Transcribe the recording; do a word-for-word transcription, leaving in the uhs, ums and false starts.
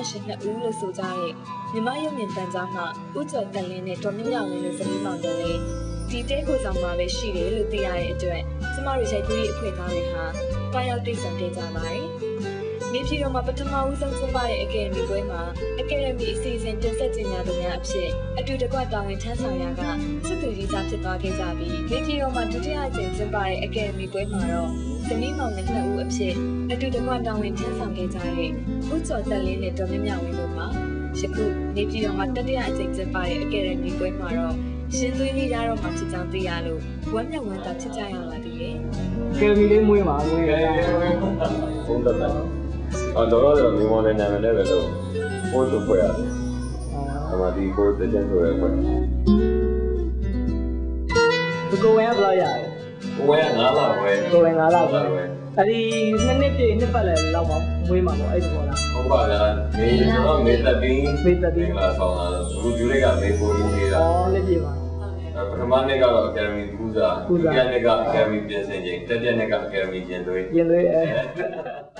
ရှင်နှစ်ဦးလို့ဆိုကြတဲ့မြမရုံမြင့်တန်ကြားမှာဥကျော်တန်လင်းနဲ့ဒေါ်မြင့်မြောင်လင်းတို့ဇနီးမောင်တို့လည်းဒီတဲခိုဆောင်မှာပဲရှိတယ်လို့သိရတဲ့အတွက်ကျမတို့ရိုက်ကူးရေးအဖွဲ့သားတွေဟာတွားရောက်တိတ်ဆုံတင်ကြပါတယ်။နေပြည်တော်မှာပထမဦးဆုံးကျင်းပတဲ့အကယ်ဒမီပွဲမှာအကယ်ဒမီအစီအစဉ်တင်ဆက်ခြင်းများတို့များအဖြစ်အတူတကွတာဝန်ထမ်းဆောင်ရာကစစ်သူကြီးစားဖြစ်သွားခဲ့ကြပြီးနေပြည်တော်မှာဒုတိယအကြိမ်ကျင်းပတဲ့အကယ်ဒမီပွဲမှာတော့ဇနီးမောင်နှံနှစ်ဦးအဖြစ်အတူတကွတာဝန်ထမ်းဆောင်ခဲ့ကြတဲ့ဥကျော်တက်လင်းနဲ့ဒေါ်မြမြဝင်းတို့မှာယခုနေပြည်တော်မှာတတိယအကြိမ်ကျင်းပတဲ့အကယ်ဒမီပွဲမှာတော့ရှင်သွေးလေးရတော့မှဖြစ်ကြောင်းသိရလို့ဝမ်းမြောက်ဝမ်းသာဖြစ်ကြရပါသေးတယ်။ကယ်မီလေးမွေးပါမွေးရအောင်။ဟုတ်တယ်။အော်တော့တော့မြန်မာနိုင်ငံနဲ့ပဲလို့ပို့ထုတ်ခွဲရတယ်။အမှဒီကိုတကြံဆိုရဲခွဲ။ဒီကိုဝဲဘယ်လောက်ရလဲ။ကိုဝဲငါးလပဲ။ကိုဝဲငါးလပဲ။အဲဒီနှစ်နှစ်ပြည့်နှစ်ပတ်လည်လောက်မှမွေးမှာပေါ့အဲ့ဒီပေါ်လား။ဟုတ်ပါလား။မေတော့မေသက်ပြီးမေသက်ပြီးလာဆောင်လာတော့အခုဂျူရိကမေပိုရင်းနေတာ။အော်လက်ပြပါပထမနေ့ကတော့ Academy ကူးစားဒုတိယနေ့က Academy ပြင်ဆင်ချိန်တတိယနေ့က Academy ကျင်သွေးကျင်သွေးအဲ